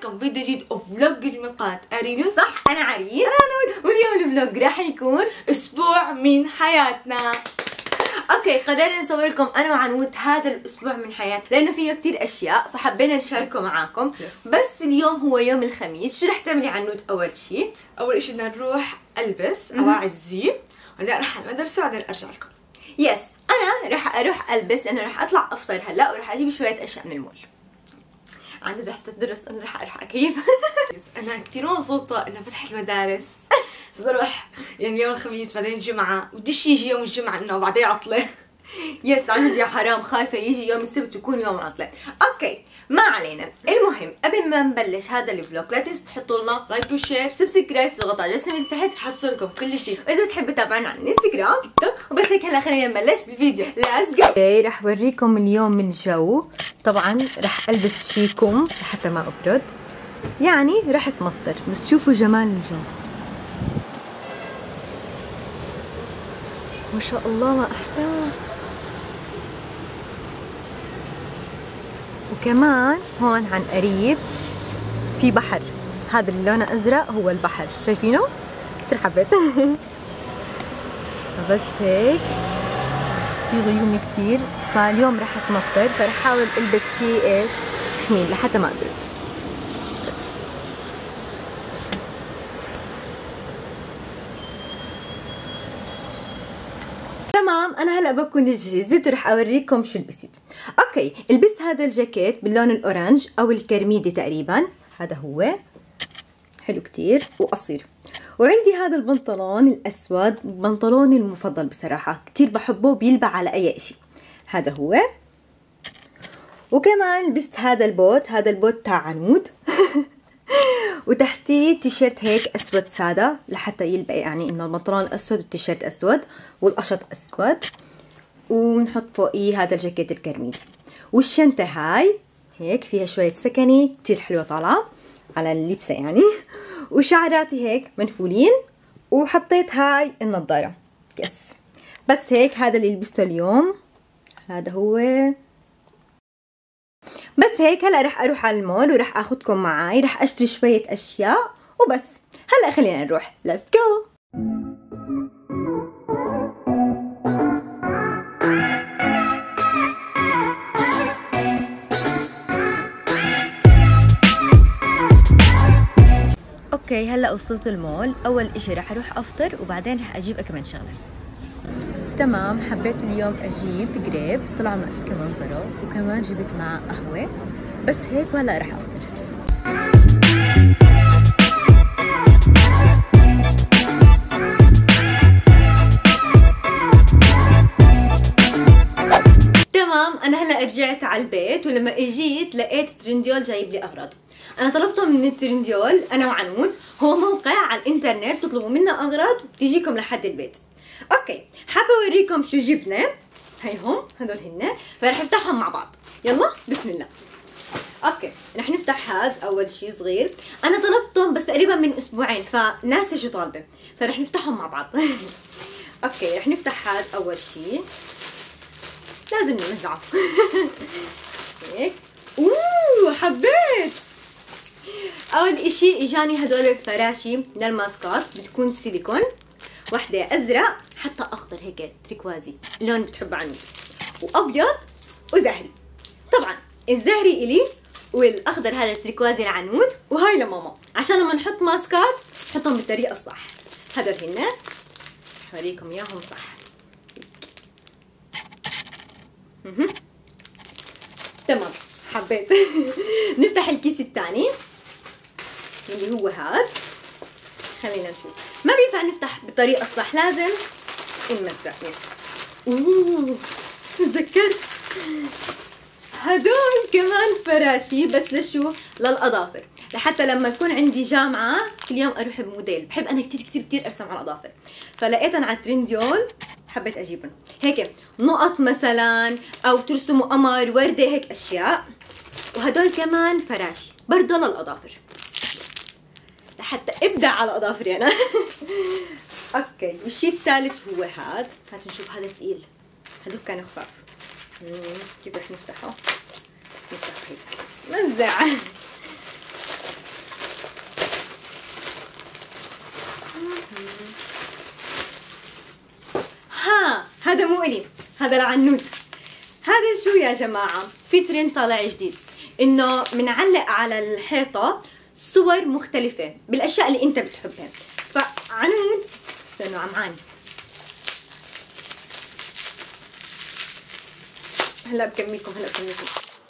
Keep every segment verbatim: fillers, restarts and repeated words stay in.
لكم فيديو جديد وفلوج من قناة أرينو. صح، أنا عريس، أنا نور، واليوم الفلوج راح يكون أسبوع من حياتنا. اوكي، قررنا نصور لكم انا وعنود هذا الاسبوع من حياتنا لانه فيه كثير اشياء فحبينا نشاركه معاكم. yes. بس اليوم هو يوم الخميس. شو رح تعملي عنود؟ اول شيء اول شيء بدنا نروح البس اواعي الزي وبعدين اروح على المدرسه وبعدين ارجع لكم. يس yes. انا رح اروح البس لانه رح اطلع افطر هلا ورح اجيب شويه اشياء من المول. عنود رح تدرس، انا رح اروح كيف. انا كثير مبسوطه انه فتحت المدارس. صرت اروح يعني يوم الخميس بعدين الجمعه، بديش يجي يوم الجمعه انه بعدين عطله. يس عنود يا حرام، خايفه يجي يوم السبت ويكون يوم عطله. اوكي ما علينا. المهم قبل ما نبلش هذا الفلوج لا تنسوا تحطوا لنا لايك وشير سبسكرايب وتضغطوا على الجرس اللي تحت حصلكم كل شيء. واذا بتحبوا تتابعونا على الانستغرام تيك توك. وبس هيك هلا خلينا نبلش بالفيديو. ليتس جو. اوكي رح اوريكم اليوم الجو. طبعا رح البس شي كم لحتى ما ابرد، يعني رح تمطر بس شوفوا جمال الجو ما شاء الله، ما احلاه. وكمان هون عن قريب في بحر، هذا اللي لونه ازرق هو البحر، شايفينه؟ كثير حبيت. بس هيك في غيوم كثير، فاليوم رح تمطر فرح احاول البس شيء ايش حميل لحتى ما ابرد. بس تمام، انا هلا بكون جهزت ورح اوريكم شو لبست. اوكي، لبست هذا الجاكيت باللون الاورنج او الكرميدي تقريبا، هذا هو حلو كتير وقصير. وعندي هذا البنطلون الاسود، بنطلوني المفضل بصراحه، كتير بحبه، بيلبع على اي اشي. هذا هو. وكمان لبست هذا البوت، هذا البوت تاع عنود. وتحتيه تيشيرت هيك اسود ساده لحتى يلبق، يعني انه البنطلون اسود والتيشيرت اسود والقشط اسود، ونحط فوقيه هذا الجاكيت الكرميدي. والشنطه هاي هيك فيها شويه سكني كتير حلوه طالعه على اللبسه يعني. وشعراتي هيك منفولين، وحطيت هاي النظاره. يس بس هيك هذا اللي لبسته اليوم، هذا هو. بس هيك هلا رح اروح على المول ورح اخذكم معي، رح اشتري شويه اشياء وبس. هلا خلينا نروح، ليتس جو. اوكي هلا وصلت المول. اول اشي رح اروح افطر وبعدين رح اجيب كمان شغله. تمام، حبيت اليوم اجيب قريب طلع ماسكه منظره، وكمان جبت معه قهوه. بس هيك وهلا رح افطر. تمام، انا هلا رجعت على البيت، ولما اجيت لقيت ترنديول جايب لي اغراض. انا طلبته من الترنديول انا وعنود، هو موقع على الانترنت تطلبوا منه اغراض وبتيجيكم لحد البيت. اوكي حابه اوريكم شو جبنا. هيهم هدول هن، فرح نفتحهم مع بعض. يلا بسم الله. اوكي رح نفتح هذا اول شيء صغير، انا طلبتهم بس تقريبا من اسبوعين فناسي شو طالبه، فرح نفتحهم مع بعض. اوكي رح نفتح هذا اول شيء، لازم نوزعه. هيك. اوه حبيت. اول اشي اجاني هدول الفراشي من الماسكات، بتكون سيليكون، وحده ازرق حتى اخضر هيك تريكوازي، لون بتحبه عنود، وابيض وزهري. طبعا الزهري الي والاخضر هذا التريكوازي لعنود، وهاي لماما عشان لما نحط ماسكات نحطهم بالطريقه الصح. هدول هن رح اوريكم اياهم صح. اها تمام حبيت. نفتح الكيس الثاني اللي هو هذا، خلينا نشوف. ما بينفع نفتح بالطريقه الصح، لازم نمزق. يس اوه تذكرت هدول كمان فراشي، بس لشو؟ للاظافر، لحتى لما يكون عندي جامعه كل يوم اروح بموديل. بحب انا كثير كثير كثير ارسم على الاظافر، فلقيتهم على ترنديول حبيت اجيبهم. هيك نقط مثلا، او ترسموا قمر ورده هيك اشياء. وهدول كمان فراشي برضه للاظافر، لحتى ابدع على اظافري انا. اوكي والشيء الثالث هو هذا. هات نشوف، هذا ثقيل، هذول كانوا خفاف. كيف رح نفتحه؟ نفتحه هيك، مزع. ها هذا مو إلي، هذا العنود. هذا شو يا جماعة؟ في ترند طالع جديد إنه منعلق على الحيطة صور مختلفة بالأشياء اللي أنت بتحبها. فعنود استنوا عمعاني هلا بكملكم هلا بكملكم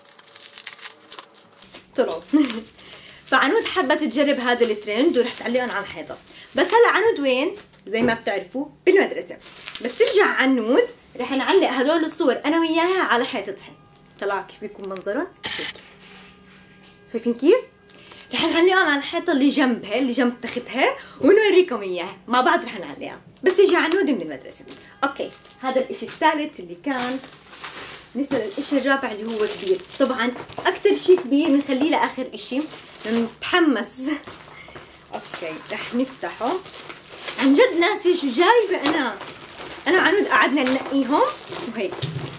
طلعوا. فعنود حابة تجرب هذا الترند ورح تعلقهم على الحيطة. بس هلا عنود وين؟ زي ما بتعرفوا بالمدرسة. بس ترجع عنود رح نعلق هدول الصور انا وياها على حيطتها. طلعوا كيف بيكون منظرهم؟ شايفين كيف؟ رح نعلقهم على الحيطة اللي جنبها اللي جنب تختها ونوريكم اياها مع بعض. رح نعلقها بس تيجي عنود من المدرسة. اوكي هذا الاشي الثالث اللي كان. بالنسبة للاشي الرابع اللي هو كبير، طبعا اكثر شيء كبير بنخليه لاخر اشي لانه نتحمس. اوكي رح نفتحه. عن جد ناسي شو جايبه انا. انا وعنود قعدنا ننقيهم وهيك.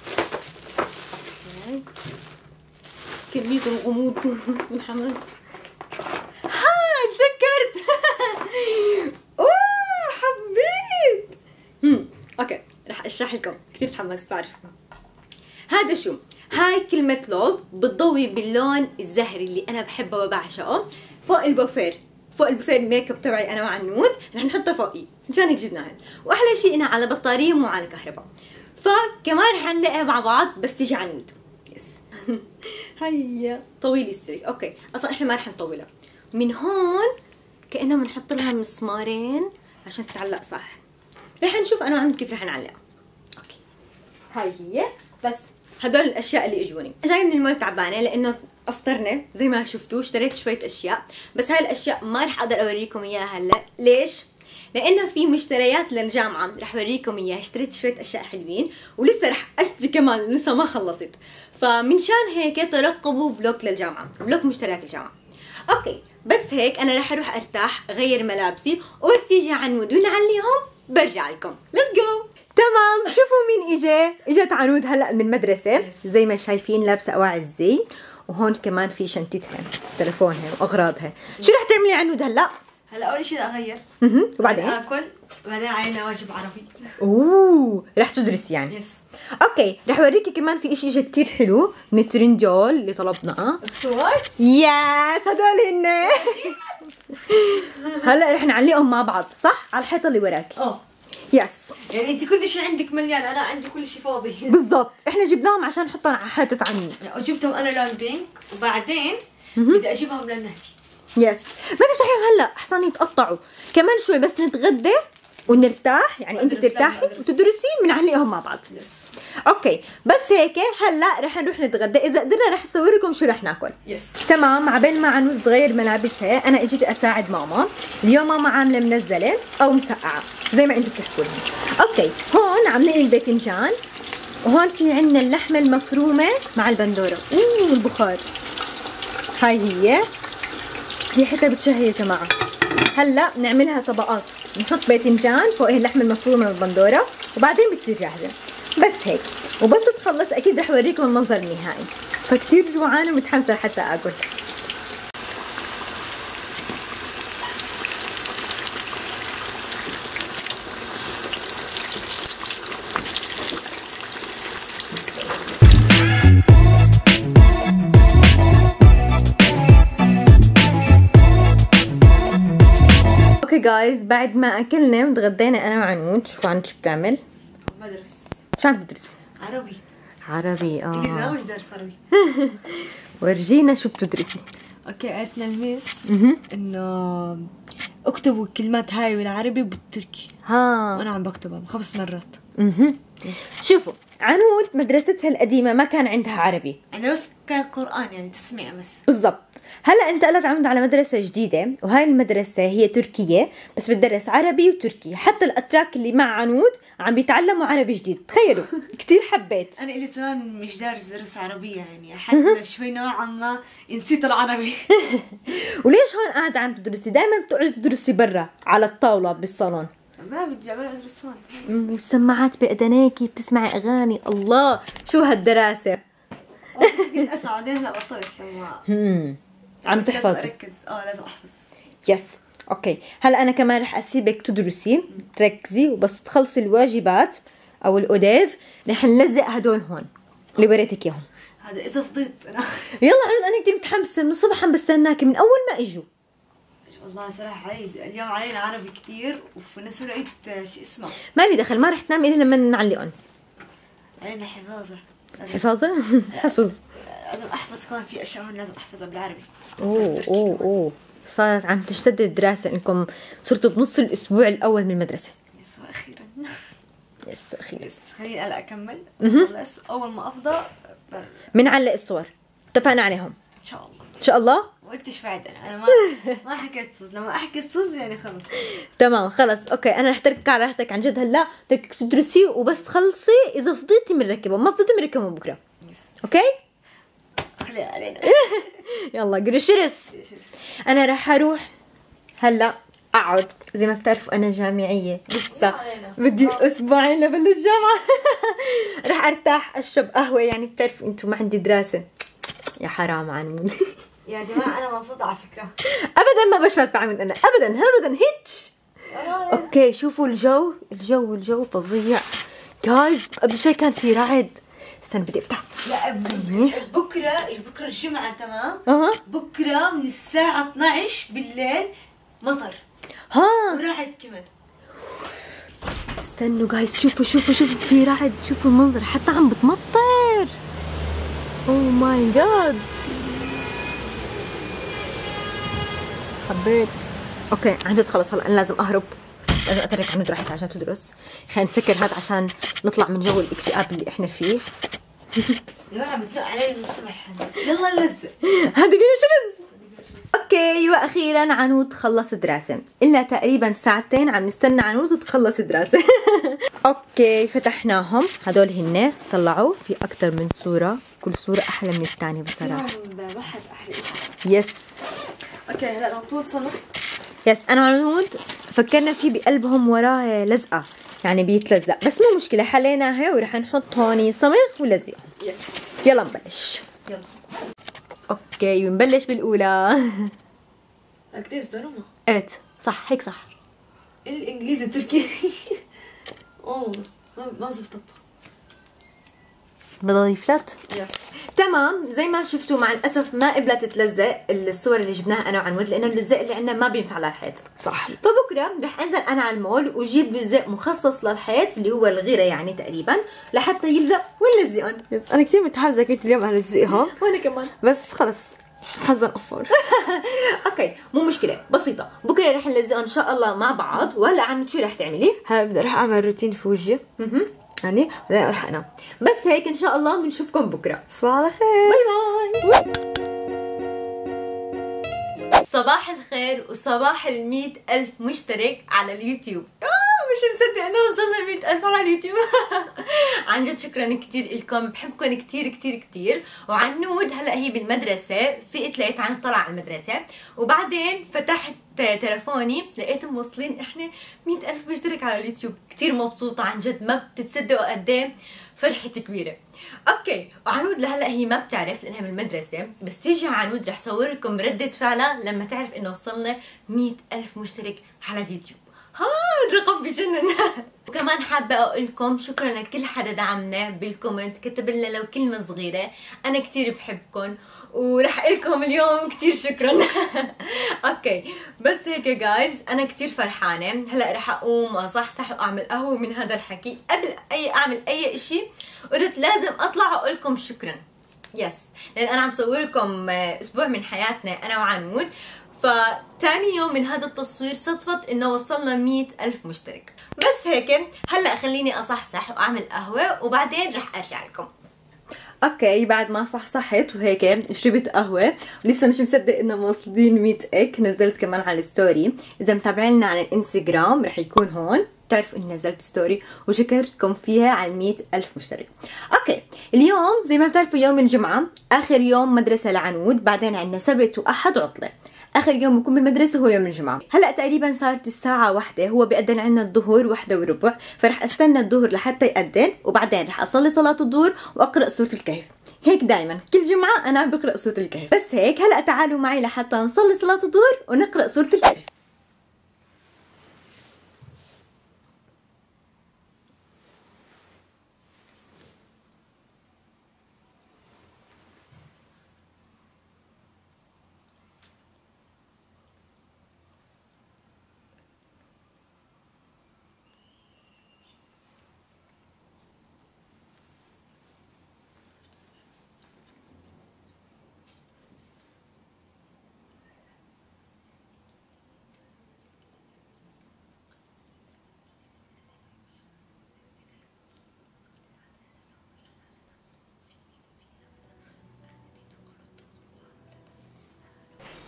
كمية الغموض والحماس. ها تذكرت. اوه حبيت. امم اوكي رح اشرح لكم، كثير تحمست بعرف. هذا شو؟ هاي كلمة لوف بتضوي باللون الزهري اللي انا بحبه وبعشقه فوق البوفير. فوق البوفير الميك اب تبعي انا وعنود رح نحطها فوقي، مشان هيك جبناها. واحلى شيء انها على بطاريه مو على كهرباء. فكمان رح نلاقيها مع بعض بس تيجي عنود. يس. هيا طويلي السلك. اوكي اصلا احنا ما رح نطولها. من هون كانه بنحط لها مسمارين عشان تتعلق صح. رح نشوف انا وعنود كيف رح نعلقها. اوكي هاي هي. بس هدول الاشياء اللي اجوني. جاي من المول تعبانه لانه افطرنا زي ما شفتوا، اشتريت شويه اشياء. بس هاي الاشياء ما رح اقدر اوريكم اياها هلا. ليش؟ لانه في مشتريات للجامعه رح اوريكم اياها. اشتريت شويه اشياء حلوين ولسه رح اشتري كمان لسه ما خلصت. فمن شان هيك ترقبوا فلوج للجامعه، فلوج مشتريات الجامعه. اوكي بس هيك انا رح اروح ارتاح اغير ملابسي وبس تيجي عنود ونعليهم برجع لكم. ليتس جو. تمام شوفوا مين اجى. اجت عنود هلا من المدرسه زي ما شايفين لابسه اواعي الزي، وهون كمان في شنطتها تلفونها واغراضها. شو رح تعملي عنود هلا؟ هلا اول شيء اخير اها وبعدين اكل وبعدين علينا واجب عربي. اوه رح تدرسي يعني. يس. اوكي رح اوريكي كمان في اشي اجى كثير حلو من ترنديول اللي طلبناه. الصور ياس هدول هن. هلا رح نعلقهم مع بعض صح على الحيطه اللي وراك. اه يس. يعني انت كل شيء عندك مليان، انا عندي كل شيء فاضي. بالضبط احنا جبناهم عشان نحطهم على حيطه عنود. وجبتهم انا لون بينك وبعدين بدي اجيبهم للنهدي. يس ما تفتحيهم هلا احسن يتقطعوا. كمان شوي بس نتغدى ونرتاح، يعني انت ترتاحي وتدرسين بنعلقهم مع بعض. يس. اوكي بس هيك هلا رح نروح نتغدى. اذا قدرنا رح اصور لكم شو رح ناكل. يس. تمام. عبين ما عنود تغير ملابسها انا اجيت اساعد ماما. اليوم ماما عامله منزله او مسقعه زي ما انتم بتحكوا لها. اوكي هون عاملين الباذنجان وهون في عندنا اللحمه المفرومه مع البندوره. اوه البخار. هاي هي ريحتها بتشهي يا جماعه. هلا بنعملها طبقات، نحط باذنجان فوقها اللحمه المفرومه والبندوره وبعدين بتصير جاهزه. بس هيك وبس تخلص اكيد رح اوريكم المنظر النهائي. فكتير جوعانه ومتحمسه حتى اكل. اوكي جايز بعد ما اكلنا وتغدينا انا وعنود. شوفوا عنود شو بتعمل. بدرس. شو عم بتدرسي؟ عربي. عربي. اه انجليزي مش دارس عربي. ورجينا شو بتدرسي. اوكي قالتنا الميس انه اكتبوا الكلمات هاي بالعربي وبالتركي. ها وانا عم بكتبها خمس مرات. اها شوفوا عنود مدرستها القديمه ما كان عندها عربي. انا بس كان قرآن يعني تسميع بس. بالضبط. هلا انتقلت عنود على مدرسه جديده وهاي المدرسه هي تركيه بس بتدرس عربي وتركي. حتى الاتراك اللي مع عنود عم بيتعلموا عربي جديد. تخيلوا كثير حبيت. انا اللي زمان مش دارس دروس عربيه يعني احس شوي نوعا ما نسيت العربي. وليش هون قاعده عم تدرسي؟ دائما بتقعدي تدرسي برا على الطاوله بالصالون. ما بدي اعمل ادرس هون. والسماعات باذنيكي بتسمعي اغاني. الله شو هالدراسه. كنت اسعى بعدين هلا بطلت لما امم عم تحفظي. لازم اركز. اه لازم احفظ. يس. اوكي هلا انا كمان رح اسيبك تدرسي تركزي، وبس تخلصي الواجبات او الاوديف رح نلزق هدول هون اللي وريتك اياهم. هذا اذا فضيت انا. يلا عنود انا كثير متحمسه، من الصبح عم بستناكي من اول ما اجوا. والله صراحه عيد اليوم علينا عربي كثير، وفي نفس الوقت شو اسمه ما لي دخل، ما رح تنام الا لما نعلقهم. علينا حفاظه. حفاظه؟ حفظ. لازم احفظ، كمان في اشياء هون لازم احفظها بالعربي. اوه اوه اوه صارت عم تشتد الدراسه، انكم صرتوا بنص الاسبوع الاول من المدرسه. يس واخيرا. يس اخيرا. يس خليني هلا اكمل. بس اول ما افضى بنعلق الصور، اتفقنا عليهم ان شاء الله. ان شاء الله. قلتش بعد انا انا ما ما حكيت صوز، لما احكي صوز يعني خلص. تمام خلص اوكي، انا رح تركك على راحتك عن جد. هلا بدك تدرسي وبس تخلصي، اذا فضيتي بنركبهم، ما فضيتي بنركبهم بكره. يس. اوكي خليها علينا. يلا قولي شرس. انا رح اروح هلا اقعد، زي ما بتعرفوا انا جامعيه لسه بدي اسبوعين لبلش جامعه. رح ارتاح اشرب قهوه، يعني بتعرفوا انتم ما عندي دراسه. يا حرام عنود. يا جماعه انا مبسوطه على فكره. ابدا ما بشفت بعمل انا ابدا ابدا هيتش. اوكي شوفوا الجو الجو الجو فظيع جايز. قبل شوي كان في رعد، استنى بدي افتح. لا بكره بكره الجمعه تمام. اها بكره من الساعه اثنعش بالليل مطر ها ورعد كمان. استنوا جايز، شوفوا شوفوا شوفوا في رعد، شوفوا المنظر حتى عم بتمطر. اوه ماي جاد حبيت. اوكي عن جد خلص هلا انا لازم اهرب، لازم اترك عنود راحت عشان تدرس. خلينا نسكر هذا عشان نطلع من جو الاكتئاب اللي احنا فيه. يا عم بتلق علي من الصبح. يلا نلزق. هذا قولوا شرز. اوكي واخيرا عنود خلص دراسه، الا تقريبا ساعتين عم نستنى عنود تخلص دراسه. اوكي فتحناهم، هدول هن طلعوا في اكثر من صوره، كل صوره احلى من الثانيه بصراحه. واحد احلى شيء. يس اوكي هلا طول صمت. يس انا وعنود فكرنا فيه بقلبهم وراه لزقه، يعني بيتلزق، بس مو مشكله حليناها ورح نحط هون صمغ ولزقهم. يس يلا نبلش. يلا اوكي بنبلش بالاولى. اكتيز دروما. ايت صح هيك صح. الانجليزي التركي. اوه ما زبطت. بضل يفلت. يس تمام زي ما شفتوا، مع الاسف ما قبلت تلزق الصور اللي جبناها انا وعنود، لانه اللزق اللي عندنا ما بينفع للحيط. صح. فبكره رح انزل انا على المول واجيب لزق مخصص للحيط اللي هو الغيره يعني تقريبا، لحتى يلزق ونلزقهم. يس انا كثير متحمسه كنت اليوم الزقهم. وانا كمان، بس خلص حظا اوفر. اوكي مو مشكله بسيطه، بكره رح نلزقهم ان شاء الله مع بعض. وهلا عم شو رح تعملي؟ هلا بدي رح اعمل روتين في وجهي اها يعني بعدين رح انام. بس هيك ان شاء الله بنشوفكم بكره. تصبحوا على خير. باي باي. صباح الخير وصباح المية ألف مشترك على اليوتيوب. آه مش مصدق انه وصلنا مية ألف على اليوتيوب. عن جد شكرا كثير لكم، بحبكم كثير كثير كثير. وعنود هلا هي بالمدرسه، فقت لقيت عن طلع على المدرسه، وبعدين فتحت تلفوني لقيتهم موصلين احنا مية ألف مشترك على اليوتيوب. كثير مبسوطه عن جد، ما بتتصدقوا قد ايه فرحتي كبيره. اوكي وعنود لهلا هي ما بتعرف لانها بالمدرسه، بس تيجي عنود رح صور لكم رده فعلها لما تعرف انه وصلنا مية ألف مشترك على اليوتيوب. ها الرقم بجنن. وكمان حابه اقول لكم شكرا لكل حدا دعمنا بالكومنت، كتب لنا لو كلمه صغيره. انا كثير بحبكم ورح اقول لكم اليوم كثير شكرا. اوكي بس هيك جايز انا كثير فرحانه. هلا رح اقوم واصحصح واعمل قهوه من هذا الحكي. قبل اي اعمل اي شيء قلت لازم اطلع واقول لكم شكرا. يس لان انا عم صور لكم اسبوع من حياتنا انا وعنود، فتاني يوم من هذا التصوير صدفت انه وصلنا مية ألف مشترك. بس هيك هلا خليني اصحصح واعمل قهوه وبعدين رح ارجع لكم. اوكي بعد ما صحصحت وهيك شربت قهوه ولسه مش مصدق انه موصلين مية اك. نزلت كمان على الستوري، اذا متابعينا على الانستغرام رح يكون هون بتعرفوا اني نزلت ستوري وشكرتكم فيها على مية ألف مشترك. اوكي اليوم زي ما بتعرفوا يوم الجمعه اخر يوم مدرسه لعنود، بعدين عندنا سبت واحد عطله. اخر يوم بكون بالمدرسه هو يوم الجمعه. هلا تقريبا صارت الساعه واحدة، هو بيأذن عندنا الظهر واحدة وربع، فرح استنى الظهر لحتى يأذن وبعدين رح اصلي صلاه الظهر واقرا سوره الكهف. هيك دائما كل جمعه انا بقرا سوره الكهف. بس هيك هلا تعالوا معي لحتى نصلي صلاه الظهر ونقرا سوره الكهف.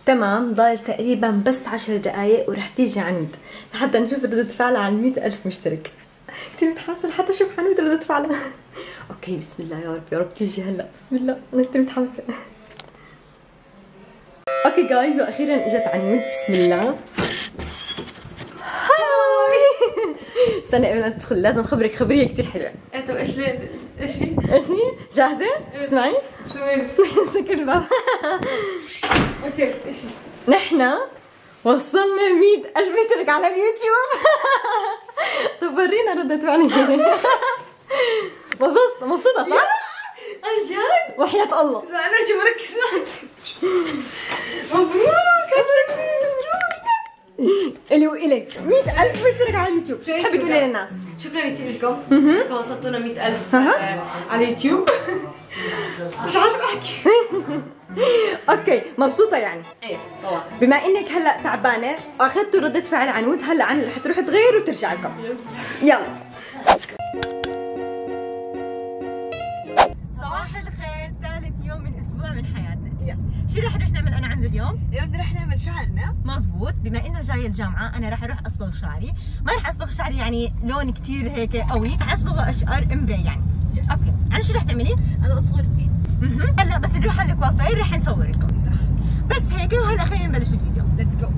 تمام، ضايل تقريبا بس عشر دقايق ورح تيجي عنود لحتى نشوف ردة فعلها على مئة ألف مشترك. كثير متحمسة لحتى اشوف عنود ردة فعلها. اوكي بسم الله يا رب يا رب تيجي هلا، بسم الله انا كثير متحمسة. اوكي جايز واخيرا اجت عنود، بسم الله. هاي استنى قبل ما تدخل لازم اخبرك خبرية كثير حلوة. ايه طب ايش ليه ايش في؟ ايش هي؟ جاهزة؟ تسمعي؟ سوي سكر الباب. اوكي ايش نحن وصلنا مئة ألف مشترك على اليوتيوب. طب ورينا ردة فعلك. مبسوطة مبسوطة صح؟ عن جد؟ وحياة الله اذا انا شو مركز معك. مبروك مبروك. الي والك مئة ألف مشترك على اليوتيوب، شو تحبي تقولي للناس؟ شكرا كثير لكم، كم وصلتونا مئة ألف على اليوتيوب. مش عارفة احكي. اوكي مبسوطة يعني؟ ايه طبعا. بما انك هلا تعبانة واخذتوا ردة فعل عنود، هلا عن حتروحوا تغيروا وترجع لكم. يلا. صباح الخير، ثالث يوم من اسبوع من حياتنا. يس. شو رح نروح نعمل انا عنود اليوم؟ اليوم بدنا رح نعمل شعرنا. مزبوط، بما انه جاي الجامعة انا رح اروح اصبغ شعري، ما رح اصبغ شعري يعني لون كثير هيك قوي، رح اصبغه اشقر امبري يعني. يس. اوكي، انا شو رح تعملي؟ انا صورتي. اها، هلا بس نروح على الكوافير رح نصور لكم. صح. بس هيك وهلا خلينا نبلش بالفيديو. ليتس جو.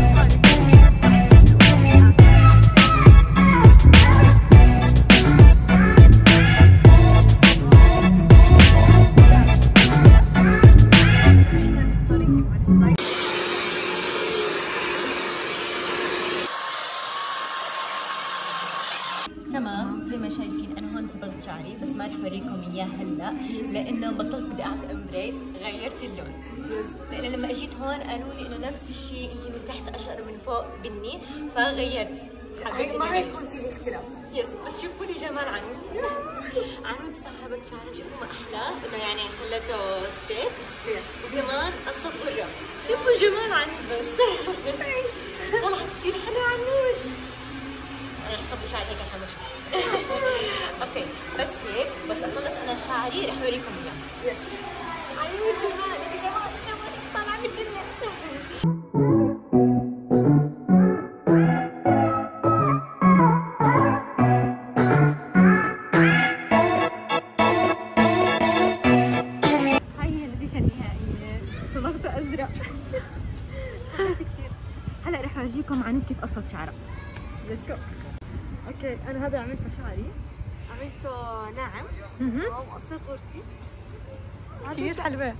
تمام زي ما شايفين انا هون صبغت شعري، بس ما رح اوريكم اياه هلا لانه بطلت بدي اعمل امبري، غيرت اللون. لانه لما اجيت هون قالوا لي انه نفس الشيء انت من تحت اشقر ومن فوق بني، فغيرت. حبيت ما حيكون في اختلاف. يس، بس شوفوا لي جمال عنود. عنود سحبت شعرها، شوفوا ما احلى انه يعني خلته ستريت، وكمان قصت ورا. شوفوا جمال عنود بس. طلع كثير حلو عنود. انا رح اخبي شعري هيك عشان مش اوكي، بس هيك بس اخلص انا شعري رح اوريكم اياه. يس. عنود جمالك جمال جمالك طالعه بتجنن. هاي هي النتيجة النهائية، صبغته ازرق. حبيت كثير. هلا رح اورجيكم عنود كيف قصت شعرها. ليتس جو. اوكي انا هذا عملته شعري، عملته ناعم وقصيت غرتي. كثير حلوة.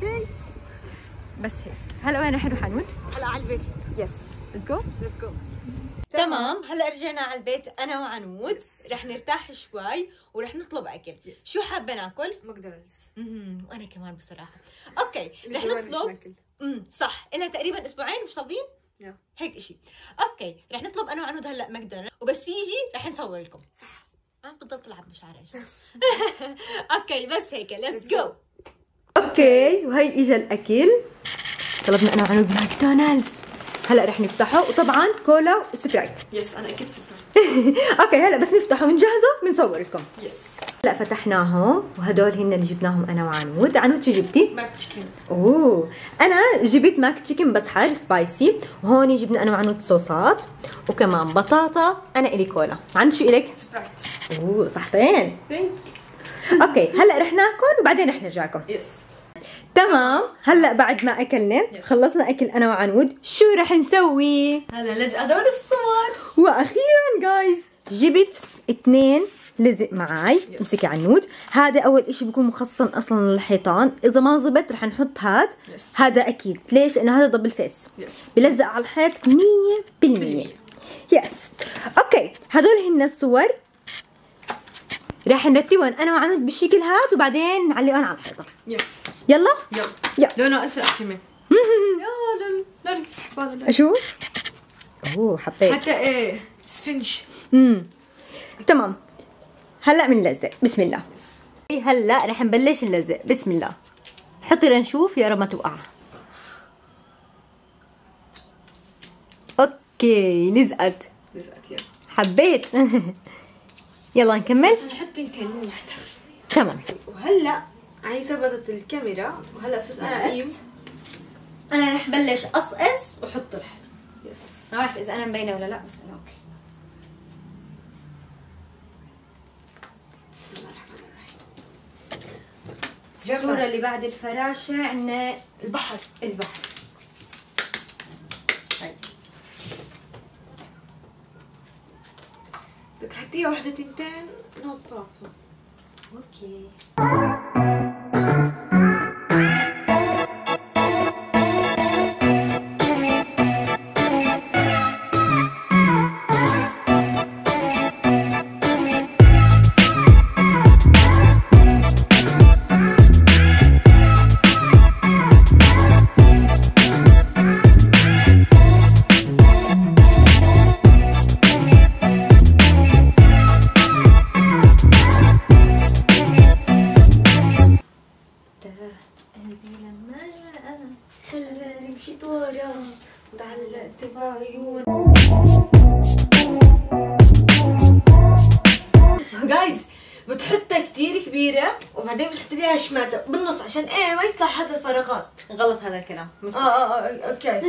بس هيك. هلا وين رح نروح عنود؟ هلا على البيت. يس. ليتس جو. ليتس جو. تمام، هلا رجعنا على البيت انا وعنود، رح نرتاح شوي ورح نطلب اكل. شو حابه ناكل؟ ماكدونالدز. امم وانا كمان بصراحه. اوكي رح نطلب. امم صح، لنا تقريبا اسبوعين مش طالبين؟ يا هيك اشي. اوكي رح نطلب انا وعنود هلا ماكدونالدز، وبس يجي رح نصور لكم. صح. انا بضلت العب بشعري. اوكي بس هيك ليتس جو. اوكي وهي اجى الاكل، طلبنا انا وعنود ماكدونالدز، هلا رح نفتحه وطبعا كولا وسبرايت. يس انا اكيد سبرايت. اوكي هلا بس نفتحه ونجهزه بنصور لكم. يس. هلا فتحناهم وهدول هن اللي جبناهم انا وعنود. عنود شو جبتي؟ ماك تشيكن. اوه انا جبت ماك تشيكن بس حار سبايسي، وهون جبنا انا وعنود صوصات وكمان بطاطا. انا الي كولا. عنود شو الك؟ سبرايت. اوه صحتين. ثانك. اوكي هلا رح ناكل وبعدين رح نرجع لكم. يس. تمام، هلا بعد ما اكلنا Yes. خلصنا اكل انا وعنود، شو رح نسوي؟ هذا لزق هذول الصور. واخيرا جايز جبت اثنين لزق معي. Yes. امسكي عنود. هذا اول اشي بيكون مخصصا اصلا للحيطان، اذا ما زبط رح نحط هاد. Yes. هذا اكيد، ليش؟ لانه هذا دبل فيس. يس. بلزق على الحيط مية بالمية. يس. اوكي هدول هن الصور، رح نرتبهم انا وعنود بالشكل هاد وبعدين نعلقهم على الحيطه. يس. يلا يلا. يلا. لونه ازرق كمان. يا لون لون كثير بحب هذا اللون. شو؟ اوه حبيت. حتى ايه سفنج. امم تمام. هلا بنلزق. بسم الله. هلا رح نبلش نلزق. بسم الله. حطي لنشوف يا رب ما توقع. اوكي لزقت. لزقت. يلا. حبيت. يلا نكمل. بس هنحط يمكن مو وحده. تمام. وهلا هي ثبتت الكاميرا وهلا صرت انا اقيم. انا رح بلش اقصقص واحط رح. يس. ما بعرف اذا انا مبينه ولا لا، بس انا اوكي. بسم الله الرحمن الرحيم. الصورة اللي بعد الفراشة عندنا البحر. البحر. هاي بدك تحطيها وحدة تنتين نو بروبلم. اوكي. قلبي لما خلاني مشيت ورا وتعلقت بعيون. جايز بتحطها كتير كبيرة وبعدين بتحط ليها شماتة بالنص عشان ايه ما يطلع هذا الفراغات. غلط هذا الكلام. اه اه اه اوكي.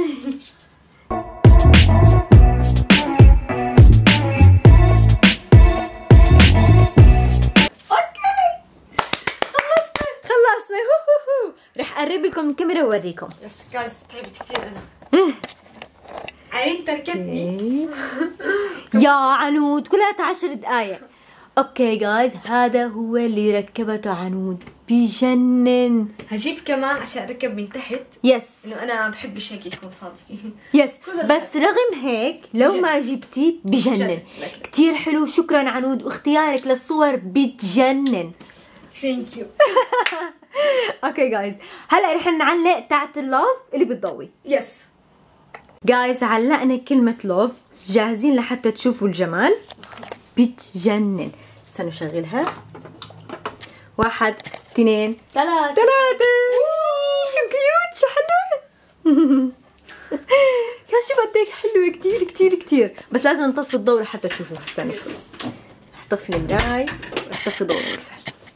رح اقرب لكم الكاميرا واوريكم. بس جايز تعبت كثير انا. عين تركتني. يا عنود كلها عشر دقايق. اوكي جايز، هذا هو اللي ركبته عنود، بجنن. هجيب كمان عشان اركب من تحت. يس. انه انا بحبش هيك يكون فاضي. يس. بس رغم هيك لو ما جبتي بجنن. كتير حلو. شكرا عنود، واختيارك للصور بتجنن. ثانك يو. اوكي جايز، هلا رح نعلق تاعت اللوف اللي بتضوي. يس جايز، علقنا كلمة لوف. جاهزين لحتى تشوفوا الجمال؟ بتجنن. استنوا شغلها. واحد اثنين ثلاثة ثلاثة. شو كيوت، شو حلوة. يا شو بدك، حلوة كتير كتير كتير. بس لازم نطفي الضوء لحتى تشوفوا. استنوا شوي. رح طفي المراي ورح طفي ضوء الغرفة.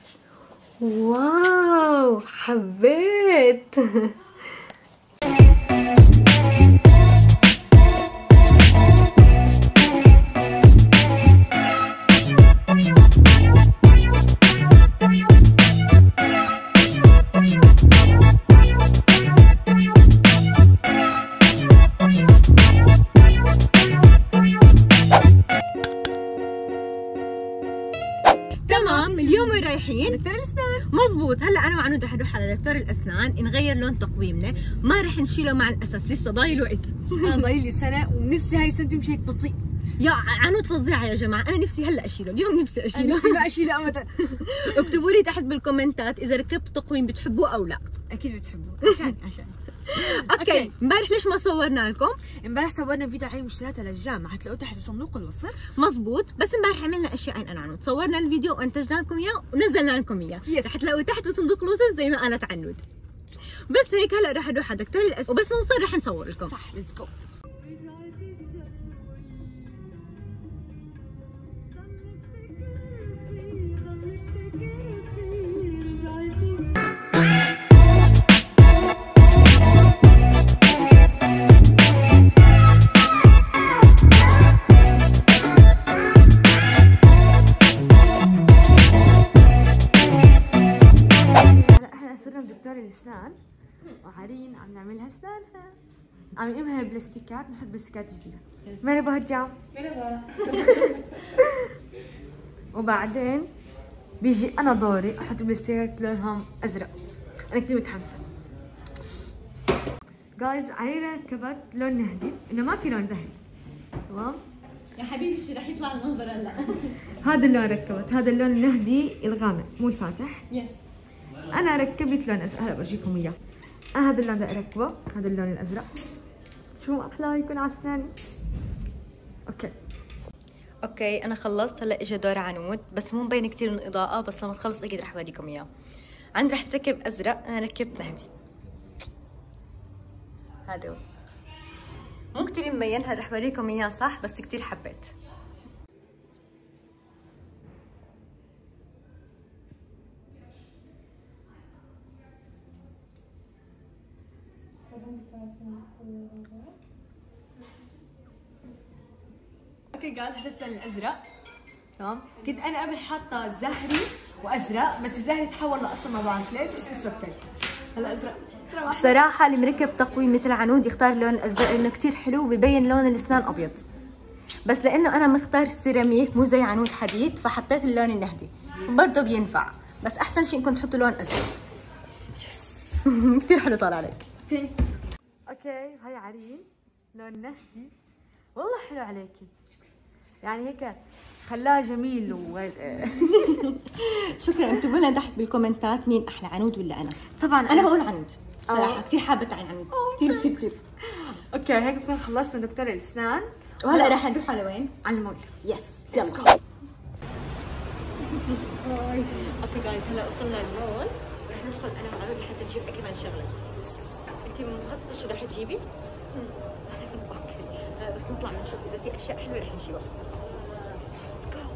واو حبيت. تمام، اليوم وين رايحين؟ دكتور الاسنان. مزبوط. هلا انا وعنود رح نروح على دكتور الاسنان نغير لون تقويمنا. ما رح نشيله مع الاسف، لسه ضايل وقت. انا ضايل لي سنة ونفسي هاي السنة تمشي هيك بطيء. يا عنود فظيعه يا جماعه، انا نفسي هلا اشيله، اليوم نفسي اشيله. نفسي ما اشيله ابدا. اكتبوا لي تحت بالكومنتات اذا ركبت تقويم بتحبوه او لا. اكيد بتحبوه. عشان عشان اوكي. امبارح ليش ما صورنا لكم؟ امبارح صورنا فيديو عن مشترياتها للجامعة، حتلاقوه تحت بصندوق الوصف. مزبوط. بس امبارح عملنا اشياء انا عنود، صورنا الفيديو وانتجنا لكم اياه ونزلنا لكم اياه. يس. رح تلاقوه تحت بصندوق الوصف زي ما قالت عنود. بس هيك هلا رح نروح على دكتور الاسنان وبس نوصل رح نصور لكم. صح، ليتس جو. دكتور الاسنان وعارين عم نعملها اسنانها، عم نقيمها بلاستيكات، نحط بلاستيكات جديده. مرحبا هجام. مرحبا. وبعدين بيجي انا دوري احط بلاستيكات لونهم ازرق. انا كثير متحمسه. جايز عارين ركبت لون نهدي، انه ما في لون زهري. تمام يا حبيبي شو رح يطلع المنظر هلا؟ هذا اللون ركبت، هذا اللون النهدي الغامق مو الفاتح. يس. انا ركبت لون ازرق، هلا برجيكم اياه. انا هذا اللون بدي اركبه، هذا اللون الازرق. شو احلى يكون على اسناني. اوكي اوكي انا خلصت. هلا اجى دور عنود، بس مو مبين كثير من الاضاءه، بس لما تخلص اكيد رح اوريكم اياه. عندي رح تركب ازرق، انا ركبت نهدي. هذا هو. مو كثير مبين، هلا رح اوريكم اياه صح، بس كثير حبيت. اوكي جايز حطيت اللون الازرق تمام. كنت انا قبل حاطه زهري وازرق بس الزهري تحول لاصلا ما بعرف ليش ايش السبتين. هلا ازرق الصراحه اللي مركب تقويم مثل عنود يختار اللون الازرق لانه كثير حلو وبيبين لون الاسنان ابيض، بس لانه انا مختار السيراميك مو زي عنود حديد فحطيت اللون النهدي برضه بينفع، بس احسن شيء انكم تحطوا لون ازرق. كثير حلو طالع عليك. اوكي هاي عرين لون نهدي والله حلو عليكي، يعني هيك خلاه جميل و شكرا. اكتبوا لنا تحت بالكومنتات مين احلى عنود ولا انا. طبعا انا بقول عنود صراحه، كثير حابه عن عنود كثير كثير كثير. اوكي هيك بكون خلصنا دكتور الاسنان وهلا راح نروح على وين؟ على المول. يس يلا. اوكي جايز هلا وصلنا المول ورح ندخل انا وعمر لحتى نجيب كمان شغله. انت مخططه شو رح تجيبي؟ اوكي بس نطلع نشوف اذا في اشياء حلوه رح نجيبها. ليتس جو.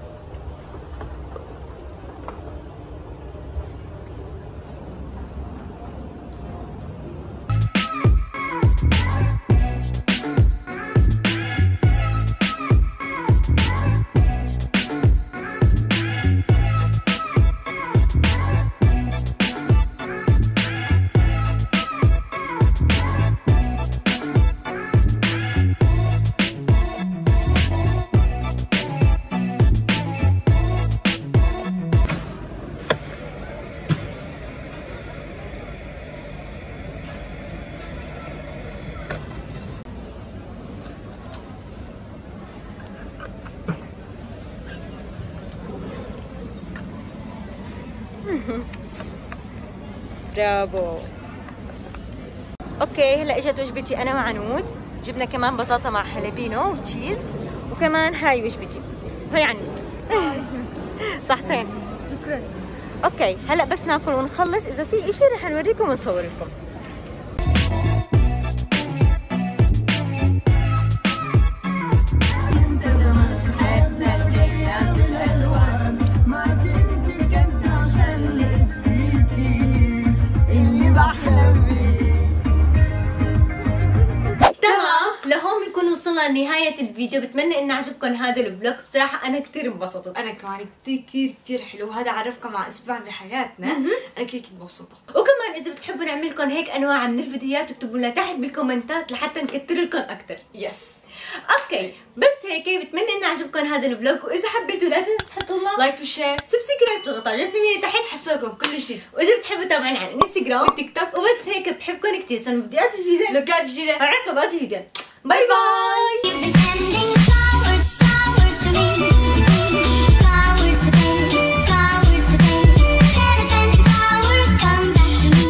برافو. اوكي هلا اجت وجبتي انا وعنود، جبنا كمان بطاطا مع حلبينو وتشيز، وكمان هاي وجبتي هاي عنود. صحتين. شكرا. اوكي هلا بس ناكل ونخلص، اذا في اشي رح نوريكم ونصور لكم. نهاية الفيديو. بتمنى ان عجبكم هذا الفلوج، بصراحة انا كثير انبسطت. انا كمان كثير كثير كثير حلو، وهذا عرفكم على اسبوع بحياتنا. انا كثير كنت مبسوطة. وكمان اذا بتحبوا نعمل لكم هيك انواع من الفيديوهات اكتبوا لنا تحت بالكومنتات لحتى نكتر لكم اكثر. يس. اوكي بس هيك بتمنى ان عجبكم هذا الفلوج، واذا حبيتوا لا تنسوا تحطوا لنا لايك وشير سبسكرايب تضغطوا على الجرس تحت حصلكم كل جديد. واذا بتحبوا تابعونا على انستغرام وتيك توك. وبس هيك بحبكم كثير، صار فيديوهات جديدة، فلوجات جديدة، عقبات جديدة. باي باي.